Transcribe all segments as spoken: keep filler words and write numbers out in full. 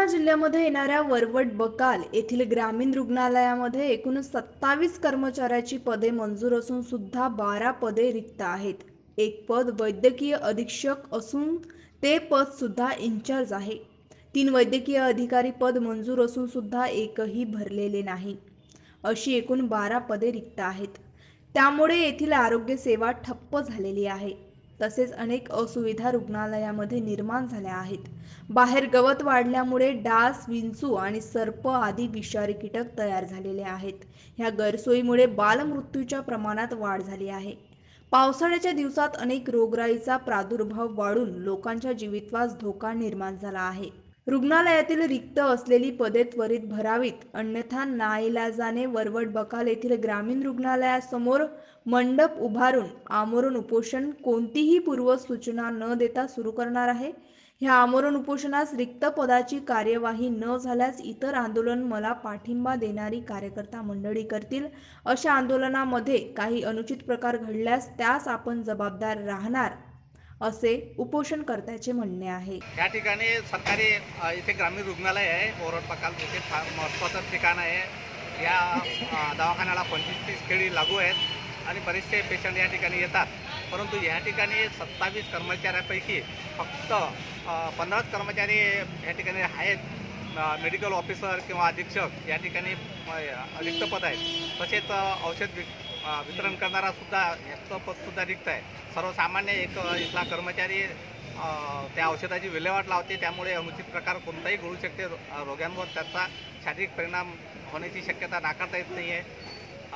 जिल्ह्यामध्ये येणाऱ्या वरवड बकाल येथील ग्रामीण रुग्णालयामध्ये एकूण सत्तावीस कर्मचाऱ्याची पदे मंजूर असून सुद्धा बारा पदे रिक्त आहेत। एक पद वैद्यकीय अधीक्षक असून ते पद सुद्धा इंचार्ज आहे। तीन वैद्यकीय अधिकारी पद मंजूर असून सुद्धा एकही भरलेले नाही। अशी एकूण बारा पदे रिक्त आहेत। त्यामुळे येथील आरोग्य सेवा ठप्प झालेली आहे। तसेच अनेक असुविधा रुग्णालयामध्ये निर्माण झाल्या आहेत। बाहेर गवत वाढल्यामुळे डास, विंचू आणि सर्प आदी विषारी कीटक तयार झालेले आहेत। ह्या गैरसोयीमुळे बालमृत्यूच्या प्रमाणात वाढ झाली आहे। पावसाळ्याच्या दिवसात अनेक रोगराईचा प्रादुर्भाव वाढून लोकांच्या जीवितवास धोका निर्माण झाला आहे। रुग्णालयातील रिक्त असलेली पदे त्वरित भरावीत, अन्यथा नाईलाजाने वरवड बकाल येथील ग्रामीण रुग्णालयासमोर मंडप उभारून आमरण उपोषण कोणतीही पूर्वसूचना न देता सुरू करणार आहे। ह्या आमरण उपोषणास रिक्त पदाची कार्यवाही न झाल्यास इतर आंदोलन मला पाठिंबा देणारी कार्यकर्ता मंडळी करतील। अशा आंदोलनामध्ये काही अनुचित प्रकार घडल्यास त्यास आपण जबाबदार राहणार, असे उपोषणकर्त्याचे म्हणणे आहे। या ठिकाणी सरकारी अ, इथे ग्रामीण रुग्णालय आहे। वरवड बकाल इथे फार महत्त्वाचं ठिकाण आहे। या अ, दवाखान्याला पंचवीस तीस खेळी लागू आहेत आणि बरेचसे पेशंट या ठिकाणी येतात। परंतु या ठिकाणी सत्तावीस कर्मचाऱ्यांपैकी फक्त पंधराच कर्मचारी या ठिकाणी आहेत। मेडिकल ऑफिसर किंवा अधीक्षक या ठिकाणी रिक्त पद आहेत। तसेच औषध वि वितरण करणारा सुद्धा याचं पदसुद्धा रिक्त आहे। सर्वसामान्य एक इथला कर्मचारी त्या औषधाची विल्हेवाट लावते, त्यामुळे अनुचित प्रकार कोणताही घडू शकते। रोग्यांवर त्याचा शारीरिक परिणाम होण्याची शक्यता नाकारता येत नाही आहे।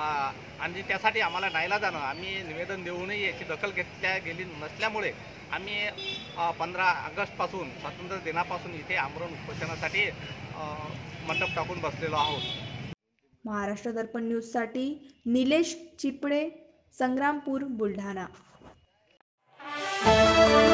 आणि त्यासाठी आम्हाला नाईलाजानं आम्ही निवेदन देऊनही याची दखल घेतल्या गेली नसल्यामुळे आम्ही पंधरा ऑगस्टपासून स्वातंत्र्य दिनापासून इथे आमरण उपोषणासाठी मंडप टाकून बसलेलो आहोत। महाराष्ट्र दर्पण न्यूजसाठी निलेश चिपळे, संग्रामपूर, बुलढाणा।